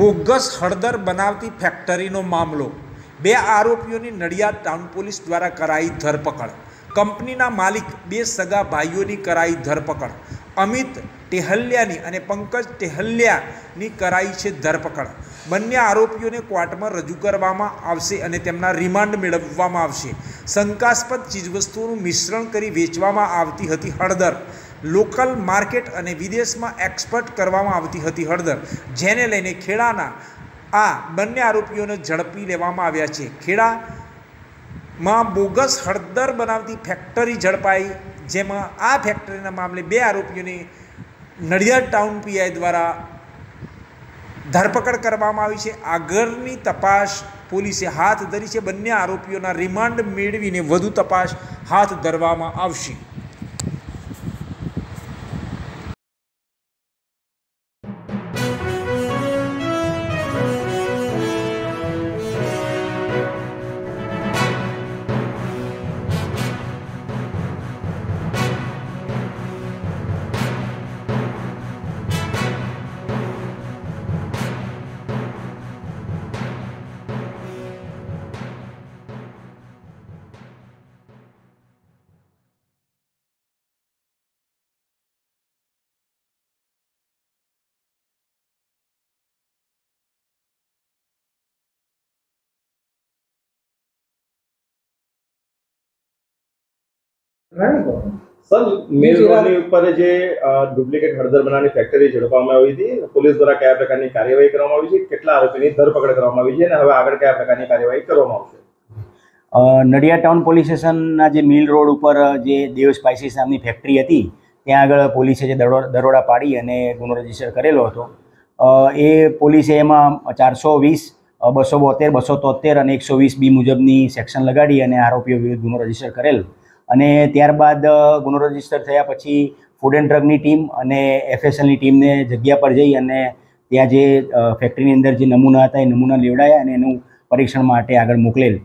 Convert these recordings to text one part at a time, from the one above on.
Bogus હળદર બનાવતી ફેક્ટરીનો મામલો। 2 આરોપીઓની નડિયાદ ટાઉન પોલીસ દ્વારા કરાઈ ધરપકડ। કંપનીના માલિક 2 સગા ભાઈઓની કરાઈ ધરપકડ। અમિત ટેહલિયાની અને પંકજ ટેહલિયાની કરાઈ છે ધરપકડ। બંને આરોપીઓને કોર્ટમાં રજૂ કરવામાં આવશે અને તેમના રિમાન્ડ મેળવવામાં આવશે। શંકાસ્પદ ચીજવસ્તુઓનું મિશ્રણ કરી વેચવામાં આવતી હતી હળદર। લોકલ માર્કેટ અને વિદેશમાં એક્સપોર્ટ કરવામાં આવતી હતી હળદર, જેને લઈને ખેડાના આ બંને આરોપીઓને ઝડપી લેવામાં આવ્યા છે। ખેડામાં બોગસ હળદર બનાવતી ફેક્ટરી ઝડપાઈ, જેમાં આ ફેક્ટરીના મામલે 2 આરોપીઓની નડિયાદ ટાઉન પીઆઈ દ્વારા ધરપકડ કરવામાં આવી છે। આગળની તપાસ પોલીસે હાથ ધરી છે। બંને આરોપીઓના રિમાન્ડ મેળવીને વધુ તપાસ હાથ ધરવામાં આવશે। सर, मेल रोडनी ऊपर जे डुप्लिकेट हळदर बनावવાની ફેક્ટરી ઝડપવામાં આવી હતી, પોલીસ દ્વારા કયા પ્રકારની કાર્યવાહી કરવામાં આવી છે, કેટલા આરોપીની ધરપકડ કરવામાં આવી છે અને હવે આગળ કયા પ્રકારની કાર્યવાહી કરવામાં આવશે? નડિયાદ ટાઉન પોલીસ સ્ટેશનના જે મિલ રોડ ઉપર જે દેવ સ્પાઇસીસ નામની ફેક્ટરી હતી, ત્યાં આગળ પોલીસે જે દરોડા પાડી અને ગુનો રજીસ્ટર કરેલો હતો। એ પોલીસે એમાં 420, 272, 273 અને 120B મુજબની સેક્શન લગાડી અને આરોપીઓ વિરુદ્ધ ગુનો રજીસ્ટર કરેલ। અને ત્યારબાદ ગુનો રજીસ્ટર થયા પછી ફૂડ એન્ડ ડ્રગની ટીમ અને એફએસએલની ટીમને જગ્યા પર જઈ અને ત્યાં જે ફેક્ટરીની અંદર જે નમૂના હતા એ નમૂના લેવડાયા અને એનું પરીક્ષણ માટે આગળ મોકલેલ।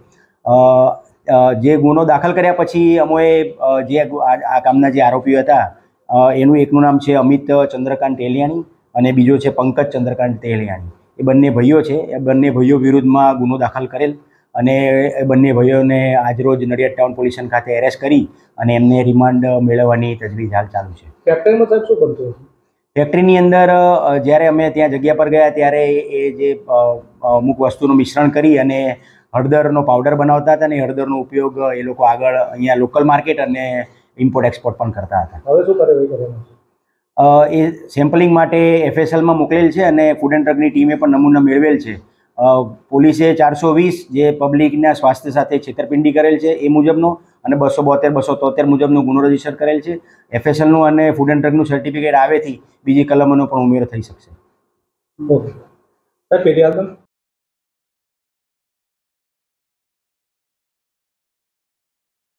જે ગુનો દાખલ કર્યા પછી અમોએ જે આ કામના જે આરોપીઓ હતા એનું એકનું નામ છે અમિત ચંદ્રકાંત ટેહલિયાની અને બીજો છે પંકજ ચંદ્રકાંત ટેહલિયાની। એ બંને ભાઈઓ છે। એ બંને ભાઈઓ વિરુદ્ધમાં ગુનો દાખલ કરેલ અને એ બંને ભાઈઓને આજરોજ નડિયાદ ટાઉન પોલીસ સ્ટેશન ખાતે એરેસ્ટ કરી અને એમને રિમાન્ડ મેળવવાની તજવીજ હાલ ચાલુ છે। ફેક્ટરીમાં સાહેબ શું બનતું હતું? ફેક્ટરીની અંદર જ્યારે અમે ત્યાં જગ્યા પર ગયા ત્યારે એ જે અમુક વસ્તુનું મિશ્રણ કરી અને હળદરનો પાવડર બનાવતા હતા અને હળદરનો ઉપયોગ એ લોકો આગળ અહીંયા લોકલ માર્કેટ અને ઇમ્પોર્ટ એક્સપોર્ટ પણ કરતા હતા। હવે શું કાર્યવાહી કરવાનું છે? એ સેમ્પલિંગ માટે એફએસએલમાં મોકલેલ છે અને ફૂડ એન્ડ ડ્રગની ટીમે પણ નમૂના મેળવેલ છે। પોલીસે 420 જે પબ્લિકના સ્વાસ્થ્ય સાથે છેતરપિંડી કરેલ છે એ મુજબનો અને 272, 273 મુજબનો ગુનો રજીસ્ટર કરેલ છે। એફએસએલનું અને ફૂડ એન્ડ ડ્રગનું સર્ટિફિકેટ આવેથી બીજી કલમોનો પણ ઉમેરો થઈ શકશે। ઓકે,